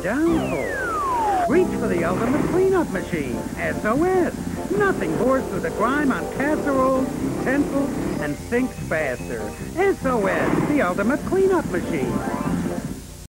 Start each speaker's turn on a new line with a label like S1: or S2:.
S1: downfall. Reach for the ultimate cleanup machine, SOS. Nothing bores through the grime on casseroles, utensils, and sinks faster. SOS, the ultimate cleanup machine.